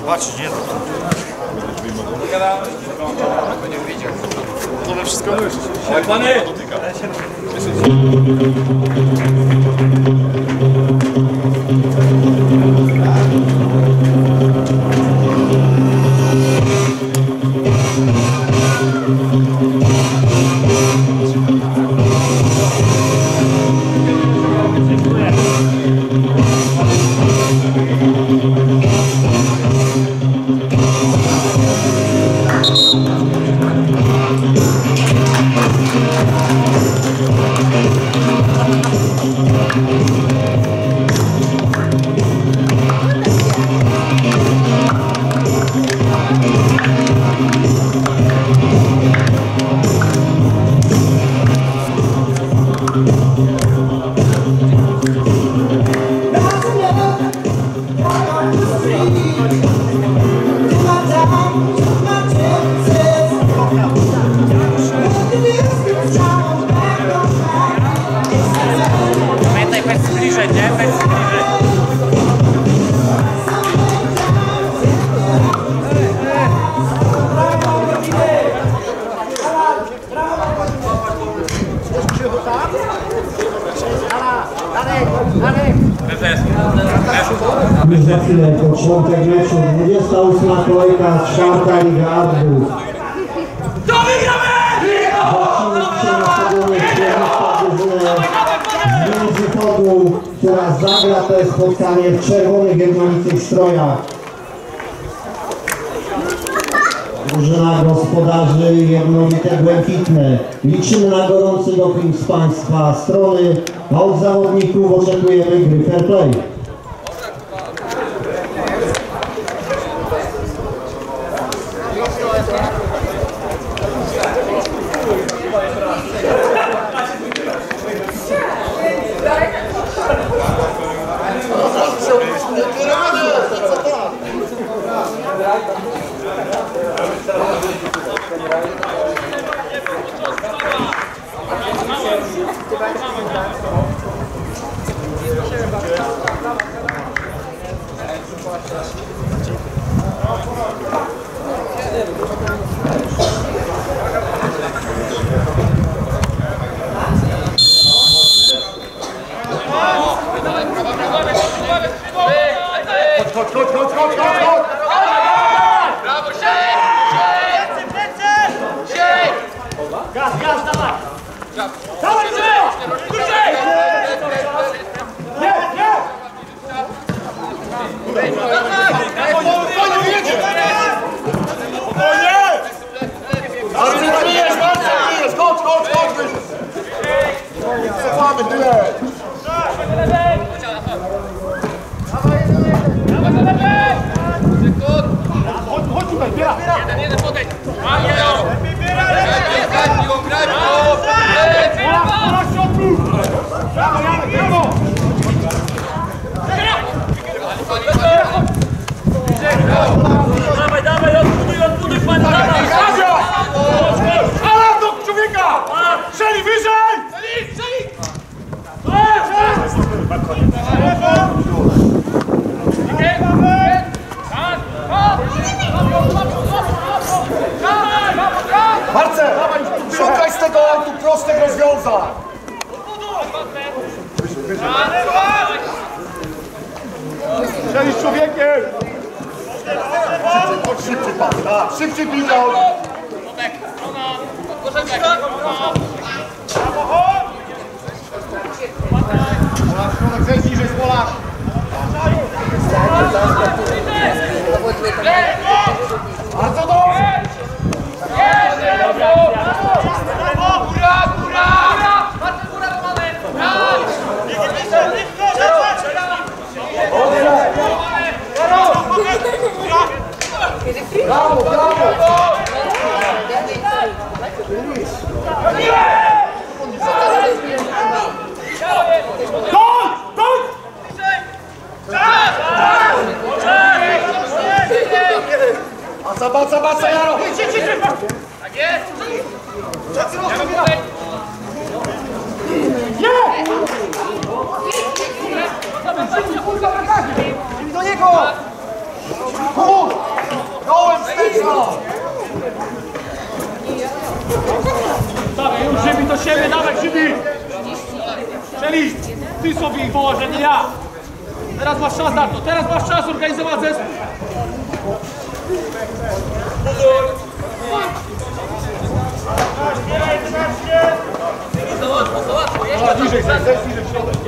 Zobaczysz, nie? Będziesz widział. To we wszystko myślisz. Ale panie! Pamiętaj, bez zbliżeń, nie? Bez zbliżeń. Już za chwilę początek meczu, 28. kolejka, 4. Liga Arbuz. To wygramy! Zaczynamy się na stadionie Świetlicka drużynę z Międzychodu, która zagra to spotkanie w czerwonych jednolitych strojach. Drużyna gospodarzy jednolite błękitne. Liczymy na gorący doping z Państwa strony, a od zawodników oczekujemy gry fair play. Odbuduj pan! Ale do człowieka! Szeli wyżej! Marcel, szukaj z tego autu prostych rozwiązań! Szeli z człowiekiem! Szybciej pan, tak, szybciej pilnał! Polak, zejdź niżej z Polak! Bardzo dobrze! Góra, góra! Brawo, brawo! Baca, Jaro! Tak jest! Nie! Do niego! Dawaj, już Żywi do siebie, dawaj Żywi! Strzelić! Ty sobie ich wołasz, a nie ja! Teraz masz czas na to, teraz masz czas organizować zespół! Niżej, zejdź niżej w środek.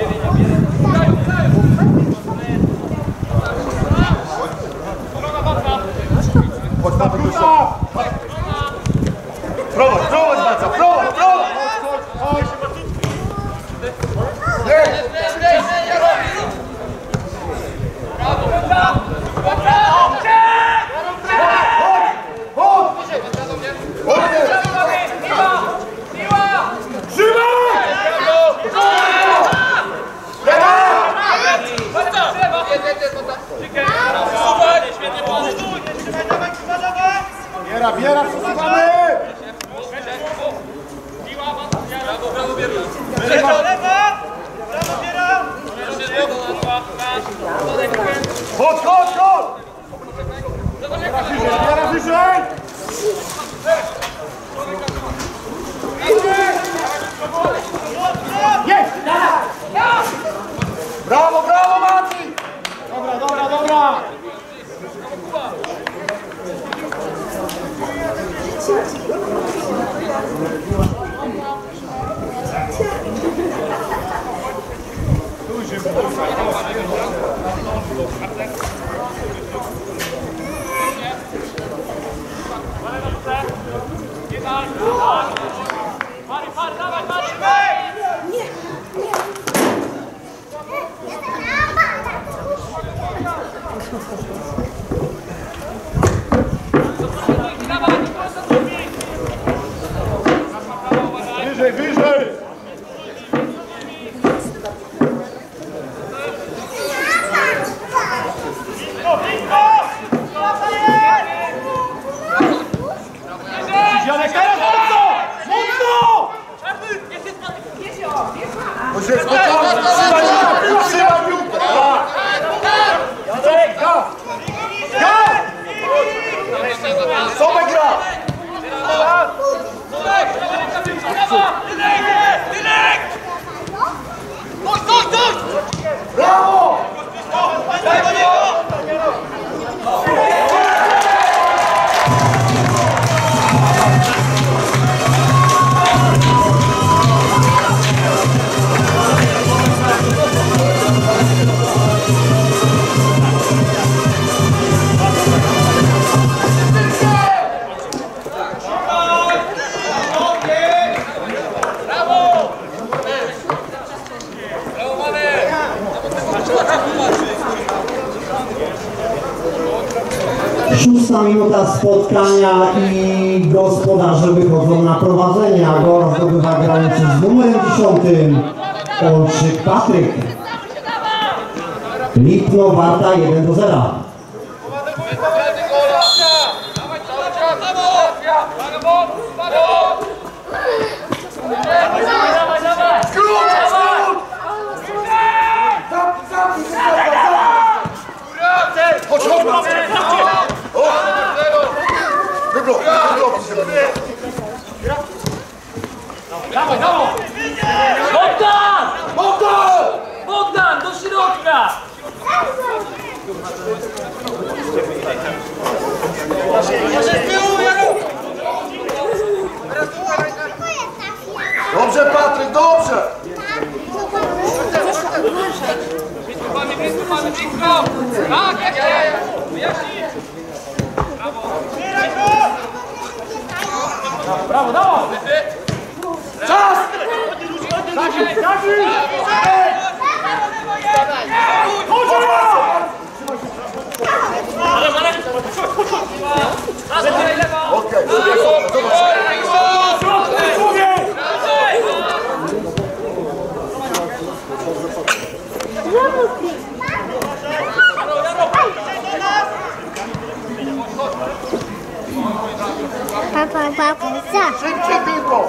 Prowadź, Baca, prowadź! Chodź! Biera, przesuwamy! Brawo, Biera! Chodź! Biera wyżej! Jest! Brawo, Mati! Dobra! Wyżej! Janek, teraz mocno! Spokojnie, trzymaj piłkę! Sobek gra! Brawo! Daj do niego! Szósta minuta spotkania i gospodarze wychodzą na prowadzenie, a gol zdobywa grający z numerem 10 Olczyk Patryk. Lipno Warta 1-0. Chodź! Wyblok! Dawaj! Bogdan! Do środka! Dobrze, Patryk, dobrze! Tak, jak wyjaśnij! Brawo, dawaj! Czas! Okej, szybciej tylko!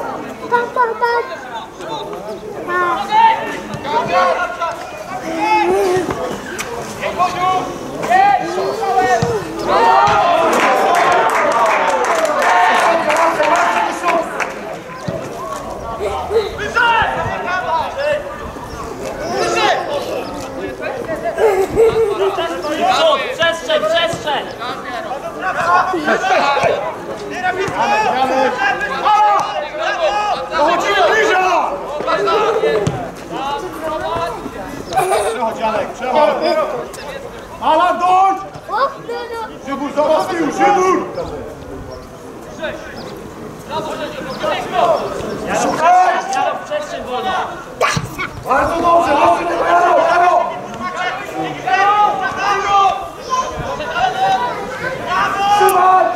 Alan, dojdź! Szybur, zobacz tył, Szybur! Szukaj! Bardzo dobrze, dobrze tego Jaro! Trzymać!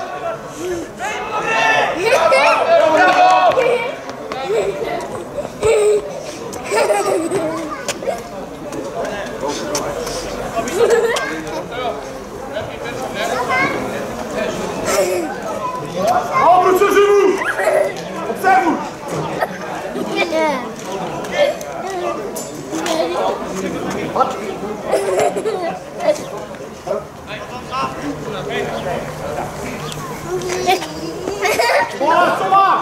Obróć się, Szybur! Obserwuj! Bola, co ma?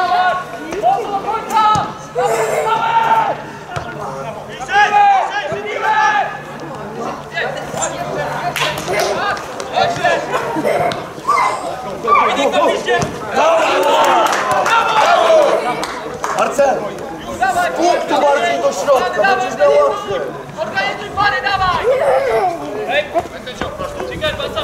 Marcel! Punkt tu bardziej do środka, będziesz miał łatwiej! Organizuj pary, dawaj! Hej! Czekaj, patrz!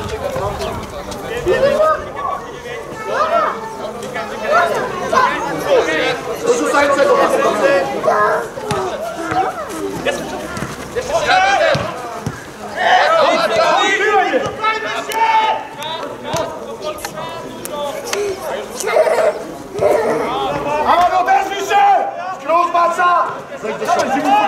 Dorzucającego was Ale odezwij się! Skrót maca! Zejdź do środka! Zimur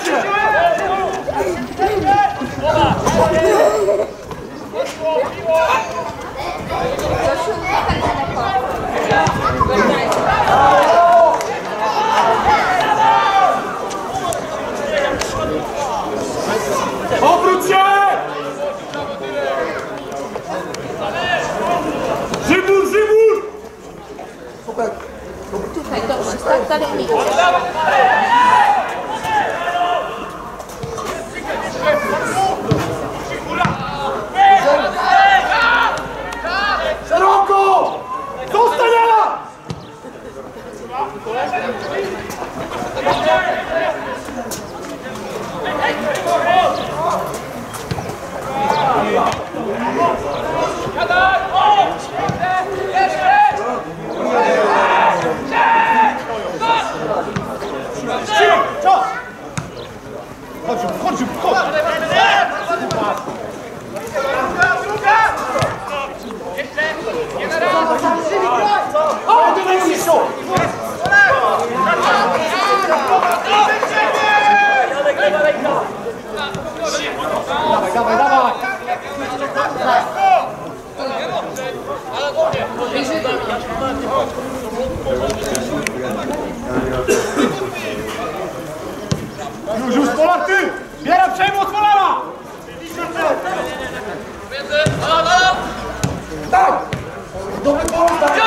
15! Obróć się! Żybur, Żybur! Super. Tutaj, dobrze, tak dalej nie idzie. Szeroko! Zostań, Jara! Chodź, chodź, chodź! Dawaj, dawaj! Już, Polar, ty! Biera przejmu od Polara! Tak! Dobry pomysł, tak!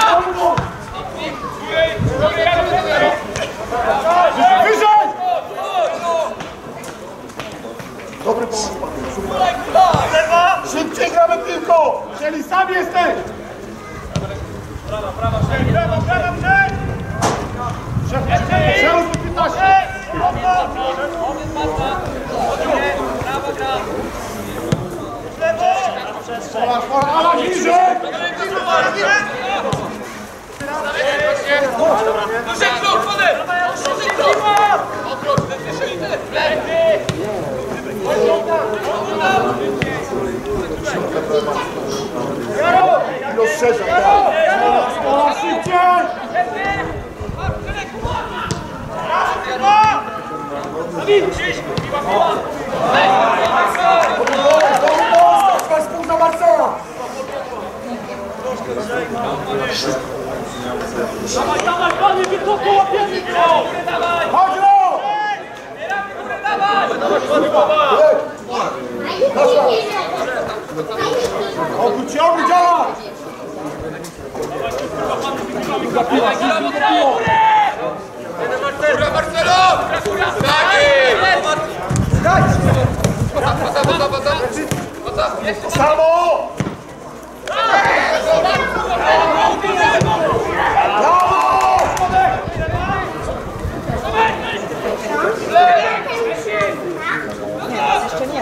Wyżej! Dobry pomysł, szybciej gramy piłką! Czyli sam jesteś! Prawa, Szeruz po 15! Pola, bliżej! Rozszerza, tak! Pola, szybciej! Spół za Marcela! Dawaj, dawaj, panie, wysoko łapiemy! Chodź, no! Obróć się, obróć, działa! Góra, Marcelo! To samo! Jeszcze nie.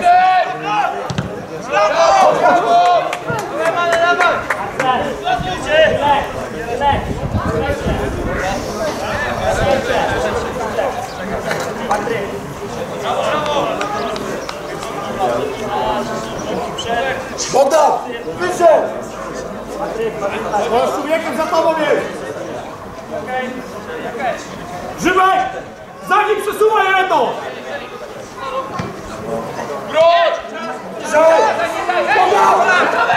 Poddam! Wyżej! Z człowiekiem za tobą jest! Grzybek! Za nim przesuwaj jedno! Wróć! Wyżej! Poddam!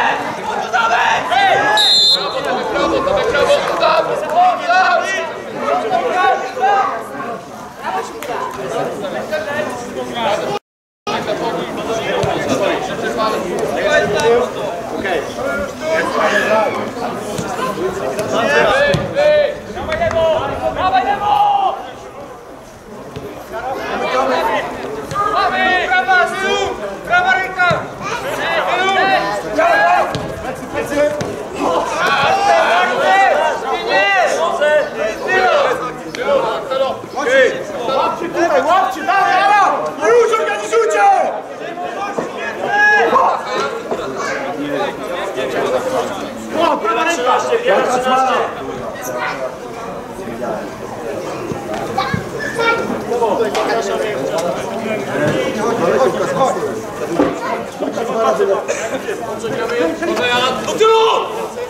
Prawa ręka! Łapcie tutaj, łapcie, dalej, Ala! Już organizujcie! O, prawa ręka! Do tyłu!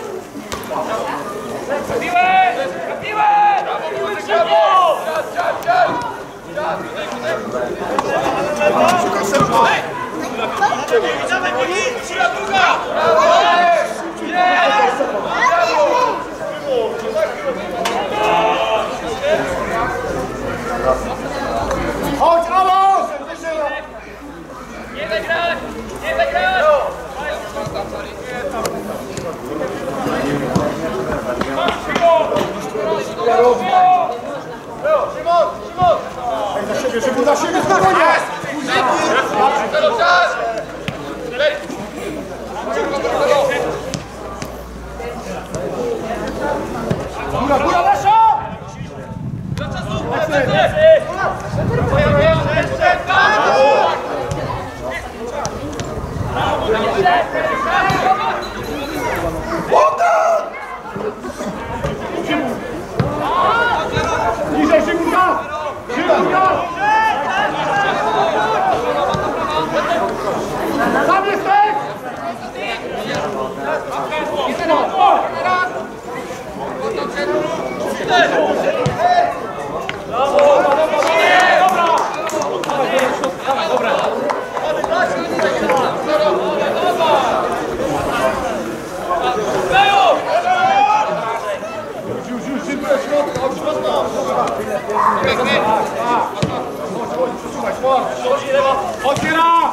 Chodź, Alo! Nie wygrać! Nie wygrać! Za siebie, żeby za siebie spokojnie! Góra, góra nasza! Niżej, Szymurka! Szymurka! Tam jesteś! Już, szybko, środka, od środka! Chodź, przesuwaj, otwiera!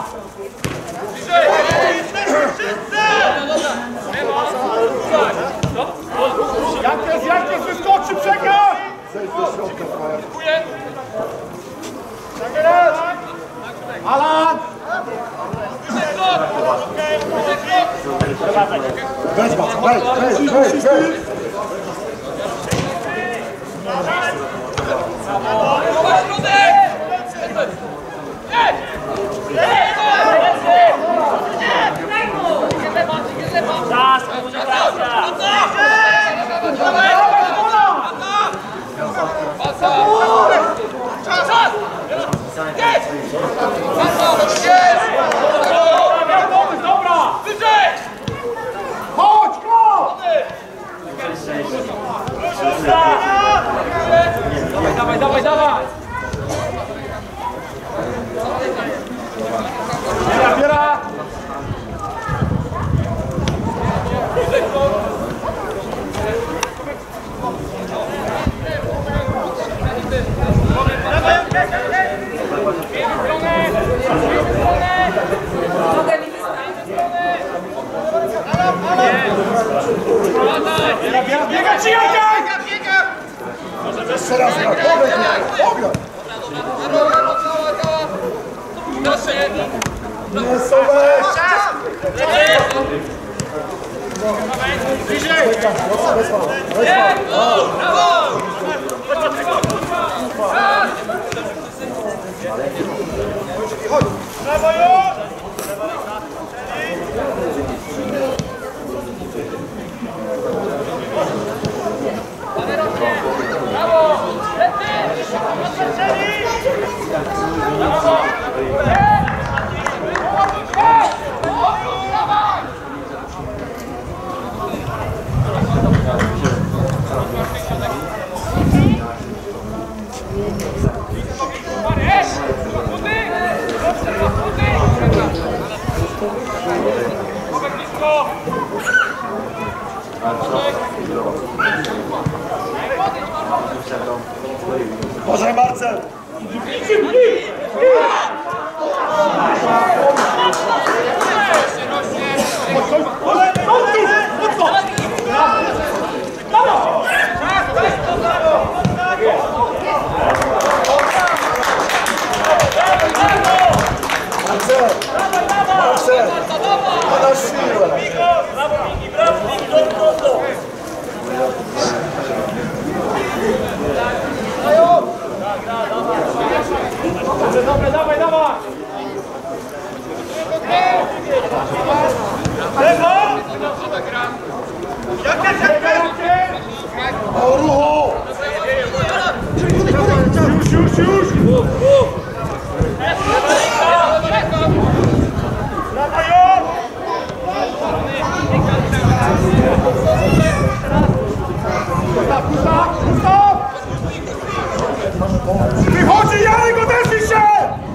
Jankes, wyskoczy, przekaz! Zejdź do środka, dziękuję! Alan! Weź! Czas, koncentracja! Dobra! Chodź, go! Dawaj! Biera! Biega ci Janka! Jeszcze raz, obiad! Nie sobie! Bliżej! Brawo już! Brawo! Marcel, podasz siłę. Dobre, dawaj, dawaj! O ruchu! Już! Wychodzi Jarek, odezwij się!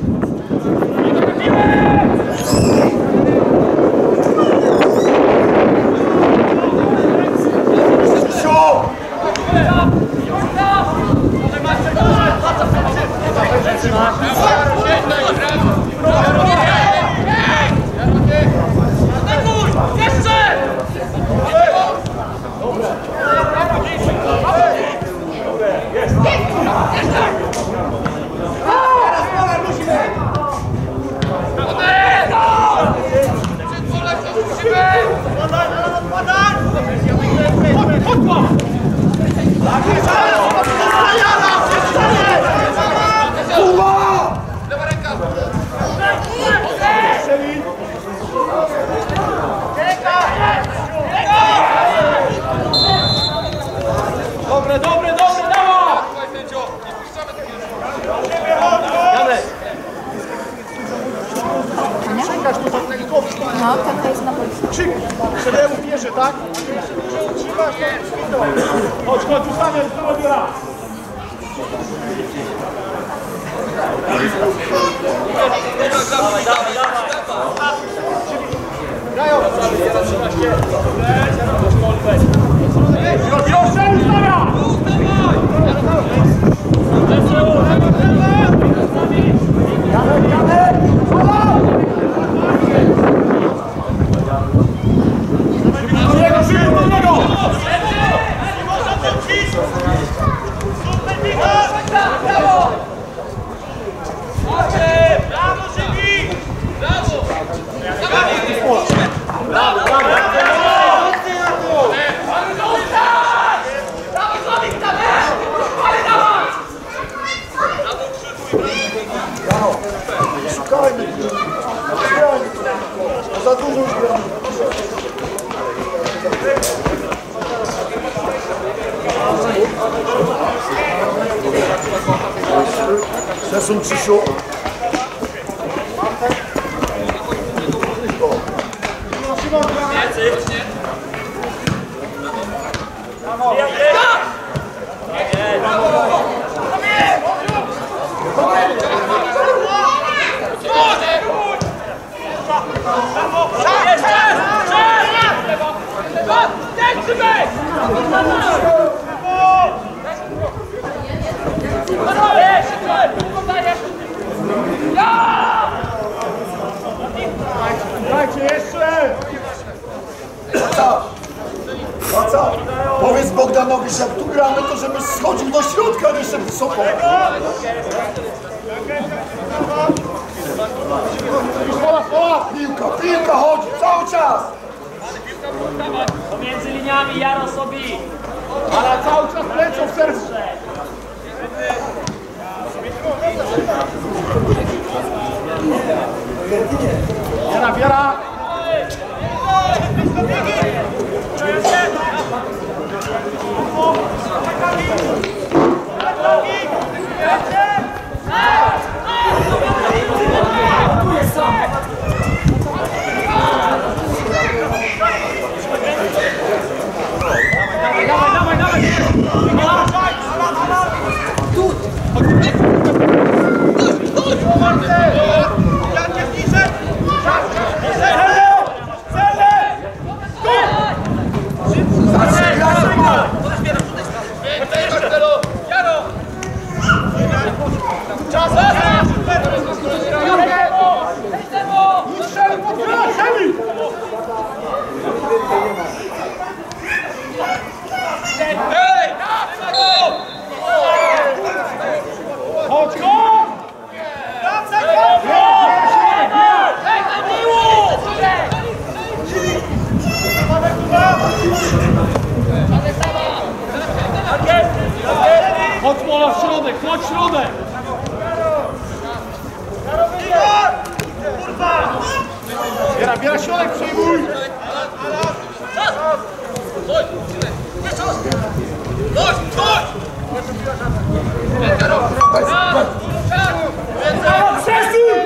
Dobre, dawaj! Janek! Krzykasz tu zawodnikowi. No, taka jest na policji. Krzyk! Przedemu bierze, tak? Trzymasz to. Chodź, ustawiaj, ustawiaj raz. Dawaj. Grają! Proszę, ustawia! Janek! Szukajmy. Za dużo już gramy. Przesuń, Krzysiu. Dajcie jeszcze! Wraca. Powiedz Bogdanowi, że jak tu gramy, to żeby schodził do środka, nie jeszcze wysoko. Piłka chodzi cały czas. Pomiędzy liniami Jaro sobie. Ale cały czas lecą w sercu. Wiara! Czas! Biera środek, przyjmuj! Przesuń!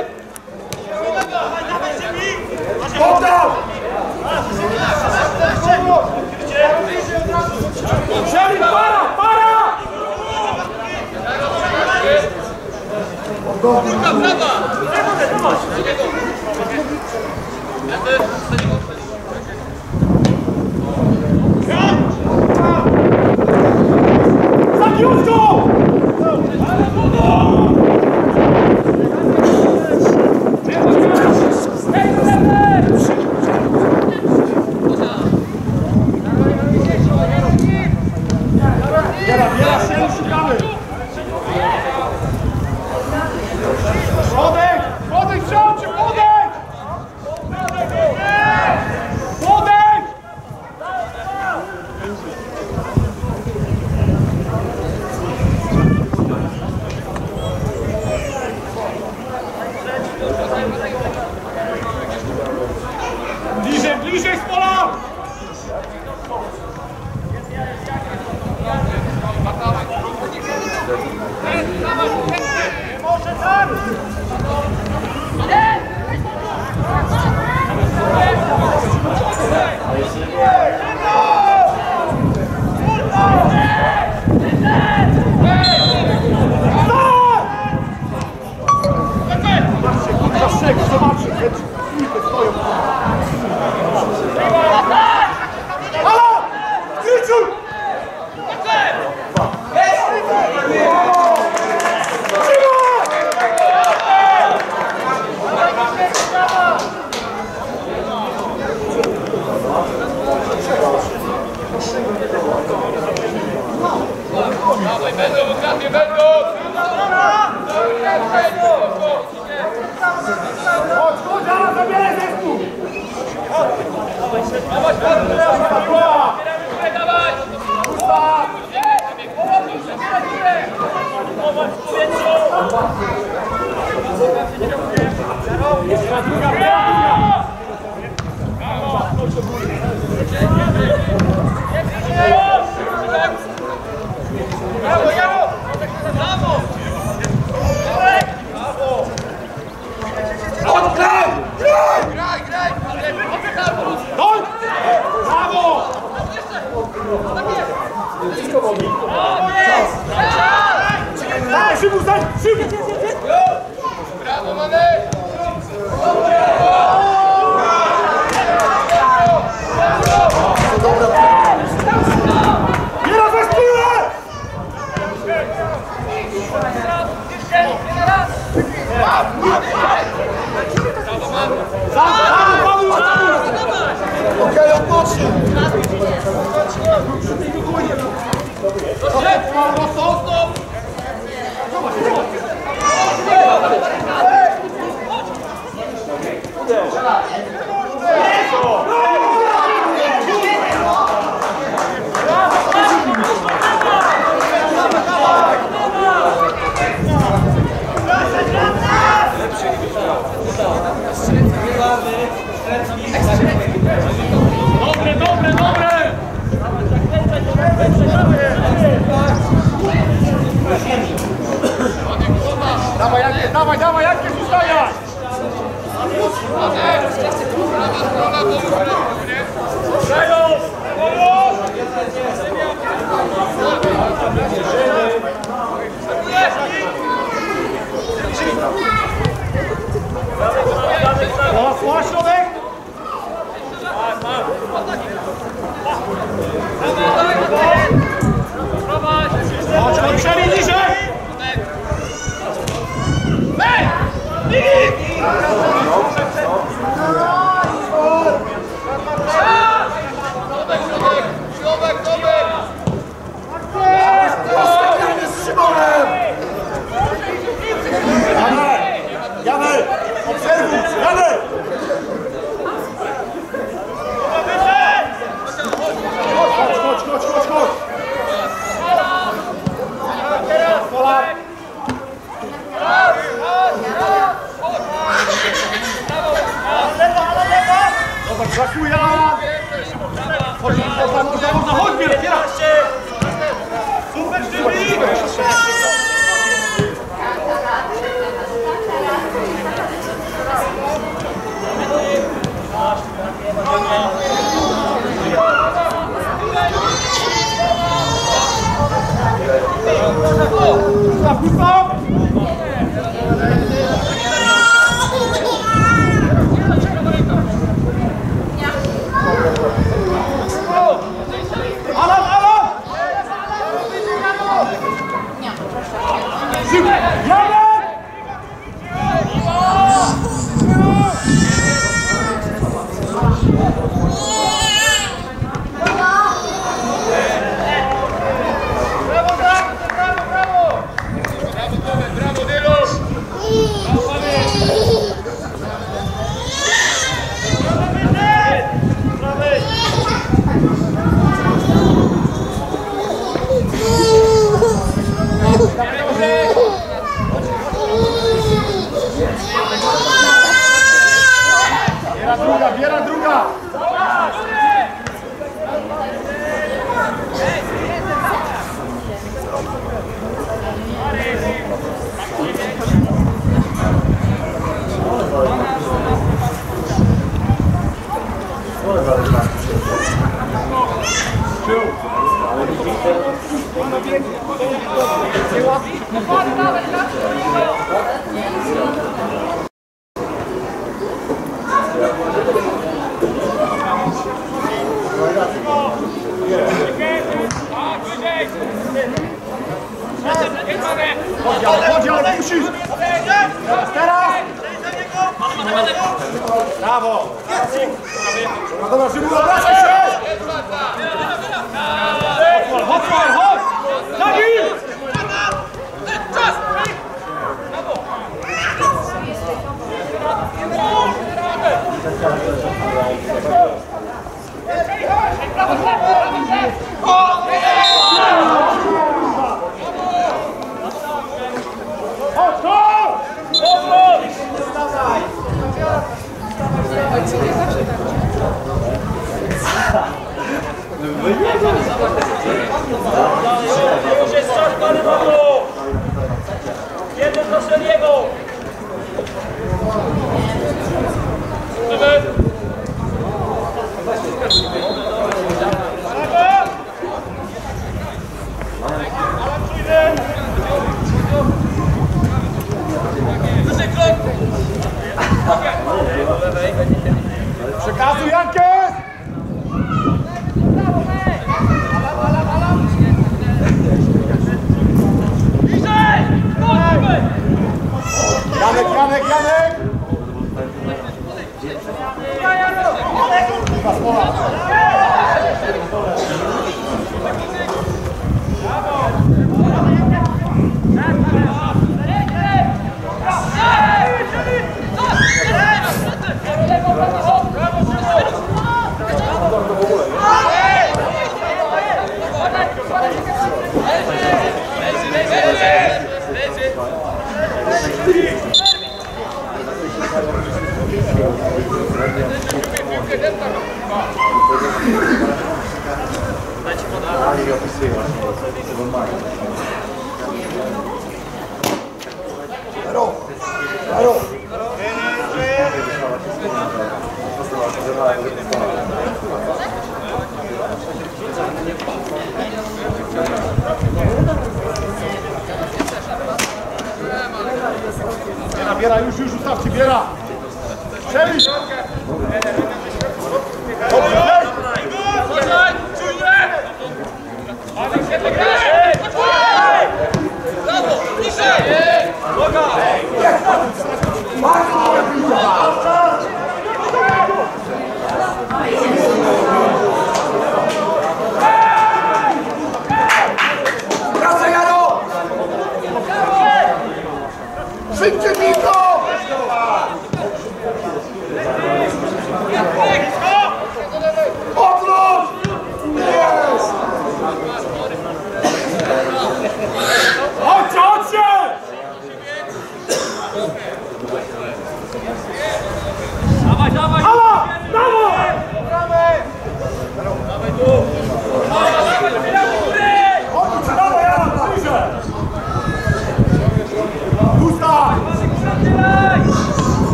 Poddał! Przemil, para! Zagiąsko! Biera się, szukamy! Podejdź, wziąć! Podejdź! Bliżej z pola! Może tak! Zobaczcie, stoją. Halo! Krzyciu! Chodź, zaraz zabieraj zespół! Brawo, mamy! Biera bez piłę! Okej, odpocznij! Dobre! Dawaj, jakie zostajać! Środek! Chodź, Przemil, niżej! Brakuje! Chodź, można, chodź, Biera! Super, Żywi! Biera druga! Chodź, musisz! Teraz! Brawo! No dobra, Szymon, obracaj się! Chodź! Dawid! Czas! Już jest czas, panie Bogu! Jeden do Szeliego! Przekazuj Jankę! Janek! Biera, już ustawcie, Biera! Strzelisz! Brawo!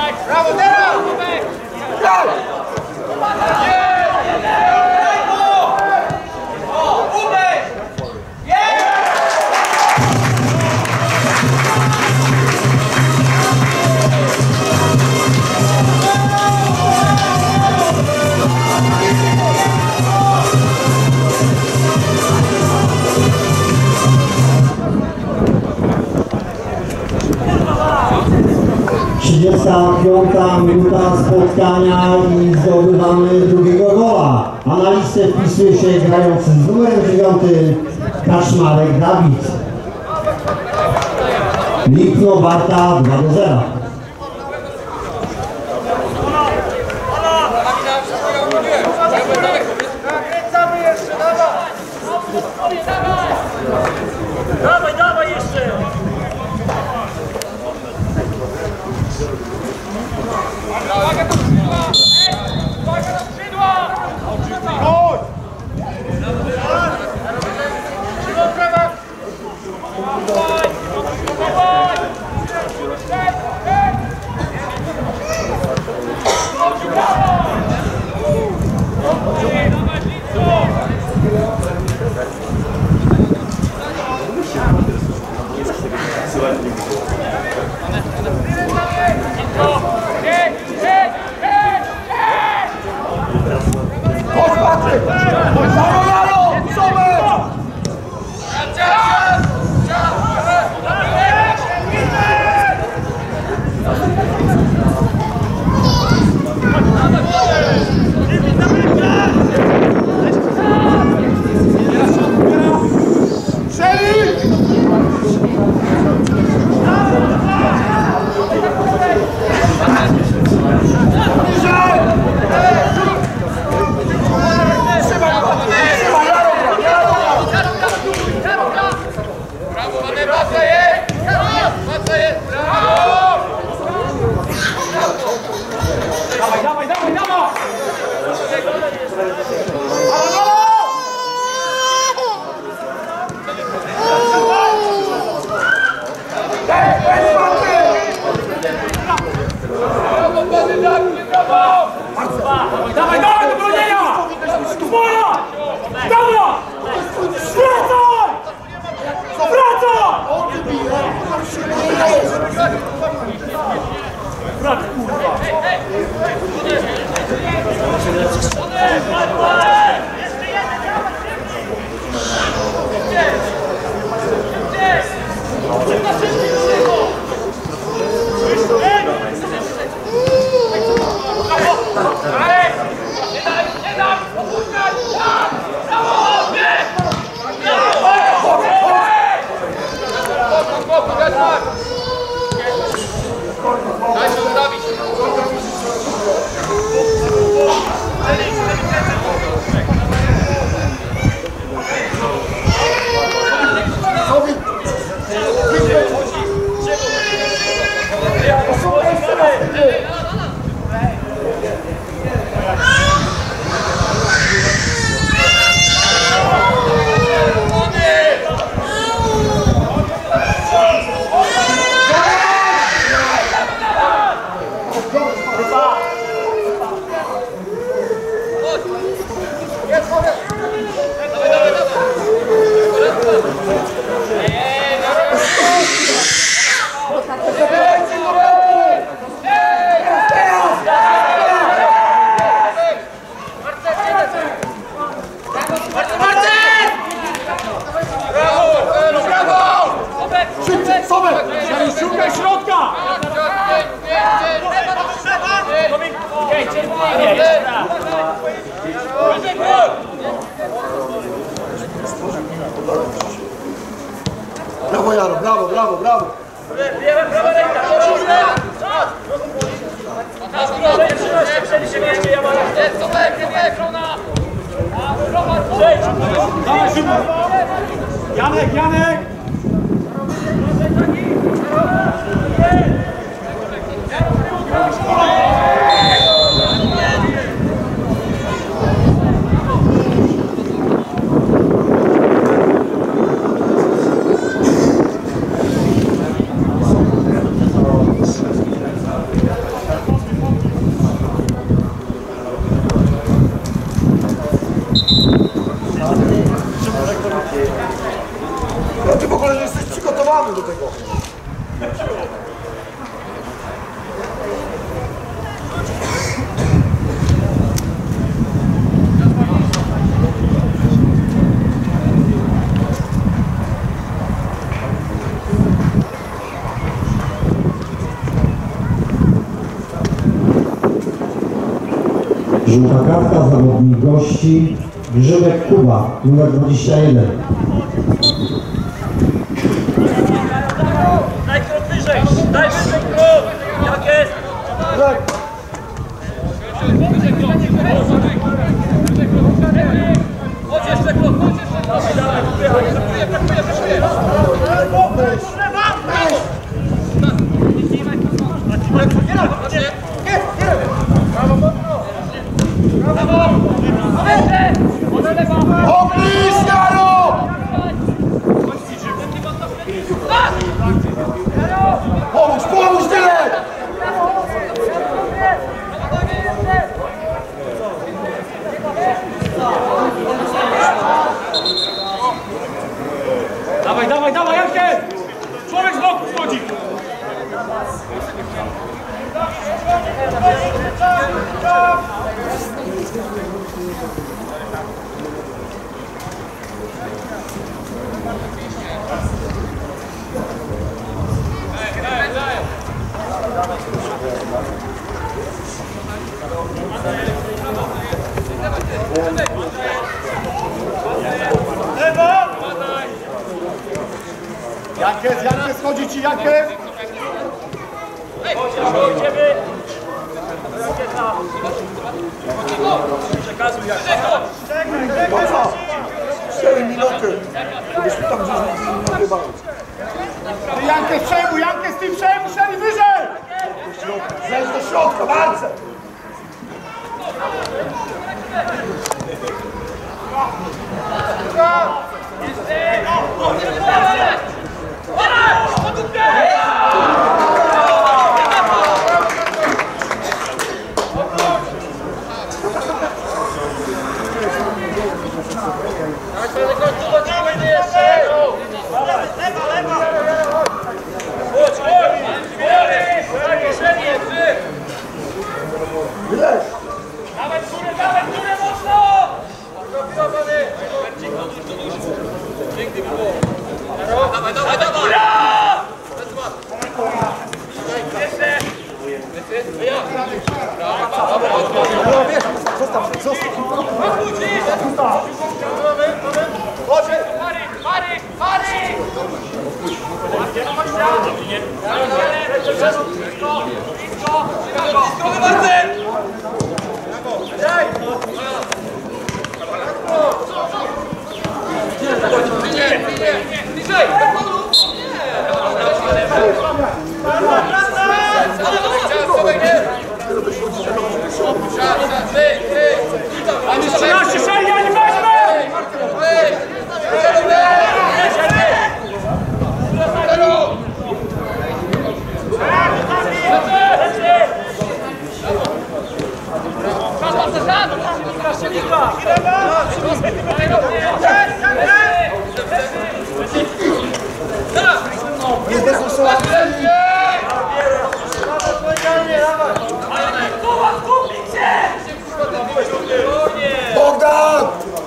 Brawo, teraz! Piąta minuta spotkania i zdobywamy drugiego gola. A na listę wpisuje się grający z numerem 9 Kaczmarek Dawid. Lipno Warta 2-0. Dawaj, dawaj jeszcze! Uwaga do skrzydła! Uwaga do skrzydła! Chodź! Dawaj, dawaj do bronienia! Moja! Dawaj! Wracaj! Wracaj! Brat, kurwa! Daj się ustawić! Szukaj środka! Brawo Jaro, brawo, brawo, brawo. Prawa ręka, Janek, Janek! tego. Żółta kartka, zawodnik gości, Grzybek Kuba, numer 21. Daj krok wyżej! Daj wyżej krok! Jak jest? Chodź jeszcze krok, chodź jeszcze krok! Obniż, Jaro! Pomóż, tyle! Dawaj, Jankę! Człowiek z boku wchodzi! Jankes, chodzi ci, Jankes! Idziemy! Przekazuj jak. 4 minuty. Byśmy tam gdzieś nie nagrywały. Ty Jankes, ty przejmuj, szeli wyżej! Zejdź do środka, bardzo! Wyleć! Dawaj górę mocno! Piękny było. Dawaj! Marek! Tam jest 13, szeli, ja nie weźmę! Bogdan!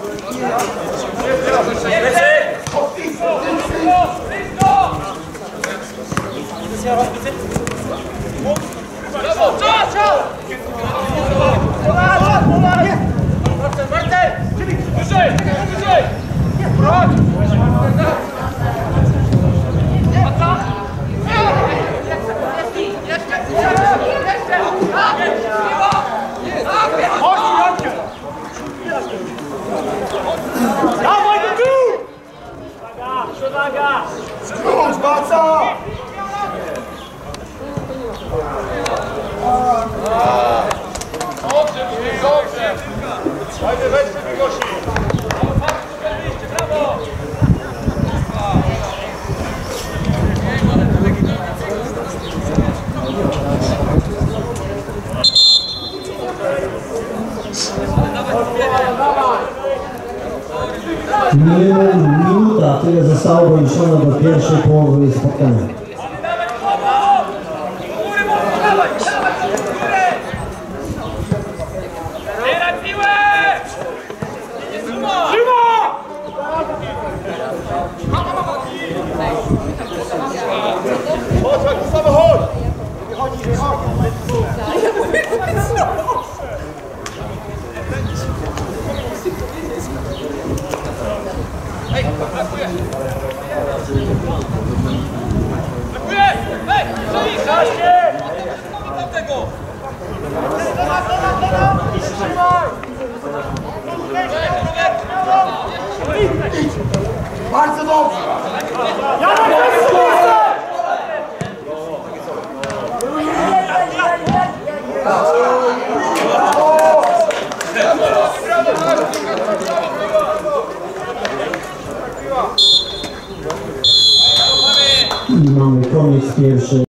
Dawaj do tyłu! Skróć, Baca! Dobrze! Fajnie, weźmy Migosi! Brawo! Minuta tyle zostało doliczone do pierwszej połowy spotkania. Nawet głową! Góry mocno, dawaj, dawaj, góry! Zbieraj piłę! Nie trzyma! Chodź, jak samochód! Ej, brakuje! Brakuje! Ej, strzeli! Kaście! Mamy tamtego! Bardzo dobrze! Janek!